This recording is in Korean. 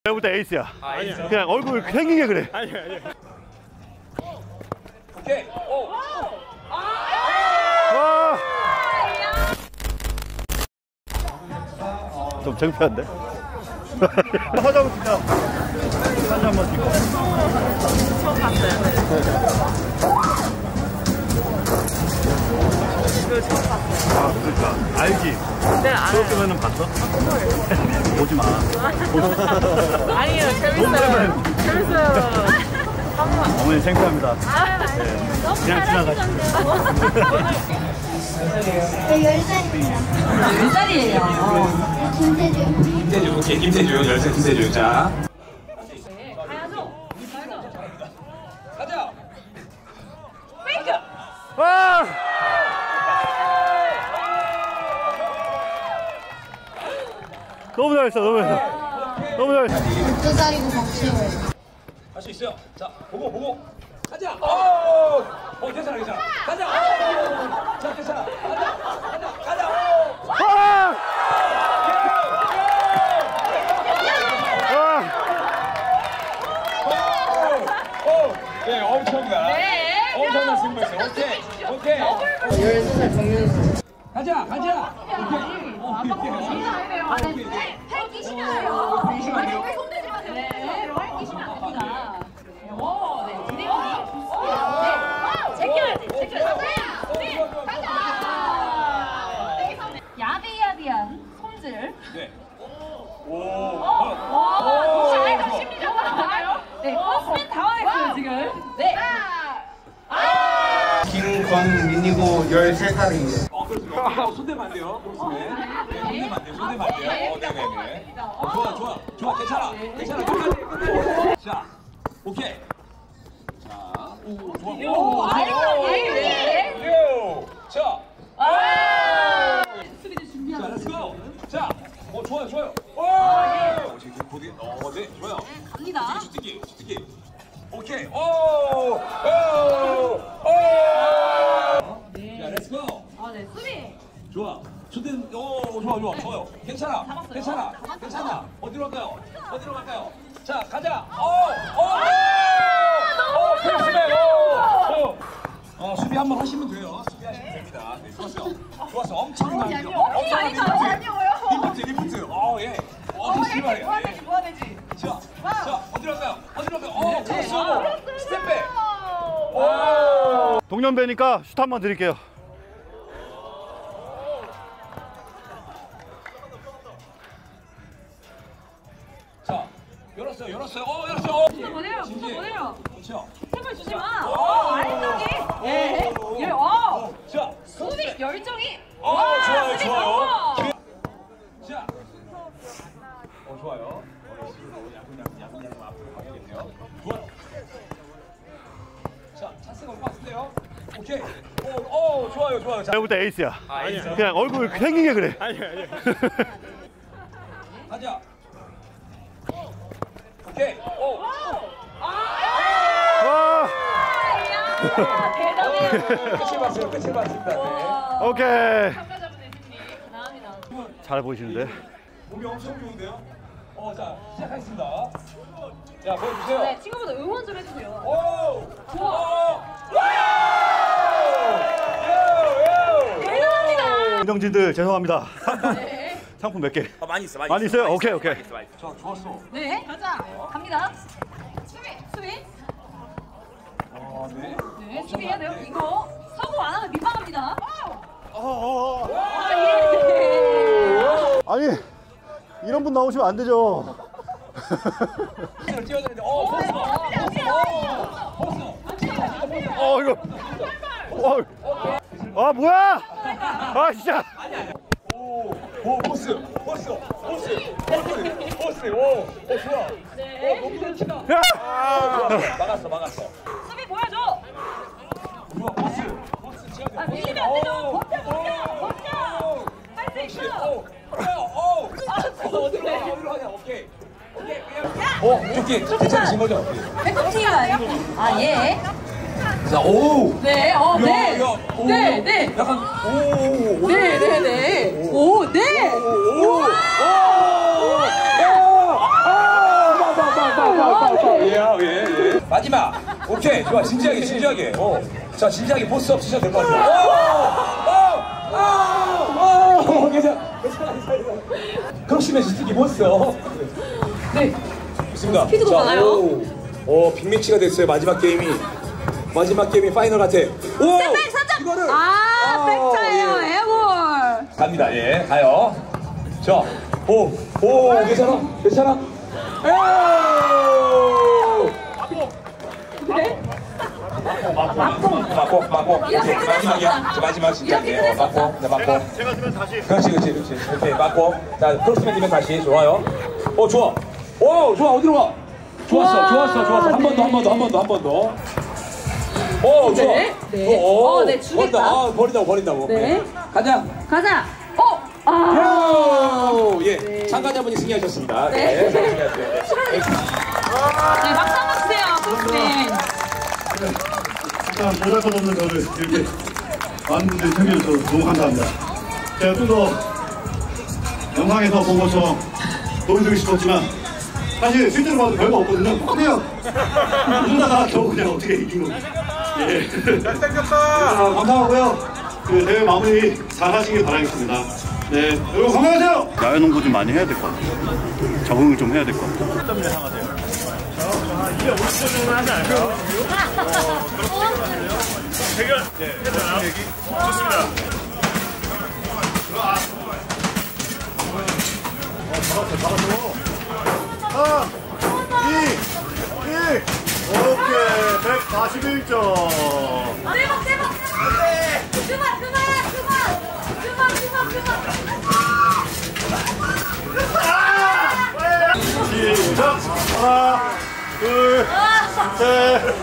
내가 볼 때 에이스야. 아니야. 그냥 얼굴 생긴 게 그래. 아니야. 오케이. 오. 좀 창피한데? 화장은 진짜 사진 한번 찍고. 처음 봤어요. 이거 처음 봤어요. 아, 그러니까 알지? 네, 알아요. 그렇게만은 봤어? 보지 마. 아니에요, 재밌어요. 재밌어요. 어머니 창피합니다. 네. 그냥 지나가시죠. 저 10살입니다. 10살이에요. 김태주. 김태주, 오케이. 김태주, 10살 김태주. 자. 가야죠. 가자. 와! 너무 잘했어, 너무 잘했어. 너무 잘했어. 12살이고 박시호예요. 할 수 있어요. 자, 보고. 가자. 괜찮아. 가자. 자, 괜찮아. 가자. 와! 네, 엄청난 승부였어요. 오케이. 10살 정윤수. 가자. 오케이. 헬기시면요. 아니, 왜 손대지 마세요. 네, 헬기시면 안 됩니다. 오, 네, 진행이. 네, 제껴야지. 가자! 야비야비한 손질. 네. 혹시 아이돌 심리적으로 알아요? 네, 버스맨 당황했어요, 지금. 네. 김광민이고 13살이에요. 그렇습니다. 손대면 안 돼요. 손대면 안 돼요. 네네네. 좋아. 괜찮아. 끝까지. 자, 오케이. 자, 좋아. 자. 수비들 준비하고. 자, 렛츠고. 자, 좋아요. 지금 고디. 네, 좋아요. 갑니다. 주특기. 오케이. 네. 자, 렛츠고. 네, 수비. 좋아. 좋아요. 괜찮아. 어디로 갈까요? 자, 가자. 수비 한번 하시면 돼요. 수비하시면 됩니다. 네, 좋았어. 엄청난 리프트. 예. 실발이야. 뭐하는지. 자, 어디로 갈까요? 크로스. 스텝백. 동년배니까 슛 한번 드릴게요. 자, 열었어요. 열었어. 보내요. 그렇죠. 제발 주지 마. 아래쪽이. 예. 자, 수비 열정이. 좋아요. 수비 너무. 자, 좋아요. 야구 앞으로 가야겠네요. 좋아요. 자, 찬스가 올 것 같은데요. 오케이. 좋아요. 내가 볼 때 에이스야. 아니야. 그냥 얼굴 생긴 게 그래. 아니야. 가자. 오케이. 와! 대단해요. 끝을 봤습니다. 네. 오케이. 참가자분의 승리. 감사합니다. 잘 보이시는데? 몸이 엄청 좋은데요? 자, 시작하겠습니다. 자, 보여주세요. 네, 친구분들 응원 좀 해주세요. 좋아. 대단합니다. 운동진들 죄송합니다. 네. 상품 몇 개? 많이 있어. 많이 있어요? 오케이. 자, 좋았어. 네, 가자. 갑니다. 수비. 네. 네, 수비해야 돼요. 이거 성공 안 하면 민망합니다. 예. 아니, 이런 분 나오시면 안 되죠. 뛰어야 되는데, 이거. 뭐야? 진짜. 포스. 좋아. 네. 너무 좋다. 야! 막았어. 수비 보여줘. 좋아, 포스 지어야 돼. 밀리면 안 되죠. 버텨. 할 수 있어. 어디로 가냐? 오케이. 괜찮으신 거죠? 백팀. 예. 자, 네. 약간 네. 오, 네. 예. 마지막. 오케이. 좋아. 진지하게. 자, 진지하게 포스 업 치셔도 될 것 같아요. 괜찮아. 크로시맨 스틱이 포스 업. 네. 좋습니다. 스피드가 많아요. 빅매치가 됐어요. 마지막 게임이 파이널 같아. 오! 이거를. 팩트예요. 에볼. 갑니다. 예, 가요. 자, 괜찮아? 그래? 맞고. 오케이, 마지막이야. 저 마지막 진짜게. 맞고. 제가 쓰면 다시. 그렇지. 오케이, 맞고. 자, 크로스맨 팀에 다시. 좋아요. 좋아. 좋아. 어디로 가? 좋았어. 한 번 더. 좋아. 네. 네, 주겠다. 버린다고. 네. 가자. 예, 참가자분이 승리하셨습니다. 네. 승리하셨어요. 네, 박수 한번 주세요. 크로스맨. 일단 보잘것없는 저를 이렇게 많은 분들이 챙겨주셔서 너무 감사합니다. 제가 좀 더 영상에서 본 것처럼 보여드리고 싶었지만 사실 실제로 봐도 별거 없거든요. 그냥 이러다가 겨우 그냥 어떻게 이긴 겁니다. 예. 잘생겼다. 감사하고요. 그 대회 마무리 잘 하시길 바라겠습니다. 네, 여러분 건강하세요. 야외 농구 좀 많이 해야 될 것 같아요. 적응을 좀 해야 될 것 같아요. 몇 점 예상하세요? 250점 정도 하지 않을까요? 대결. 네, 좋습니다. 잡았어. 3, 2, 1. 오케이, 141점. 대박. 그만. 시작. 하나, 둘, 셋.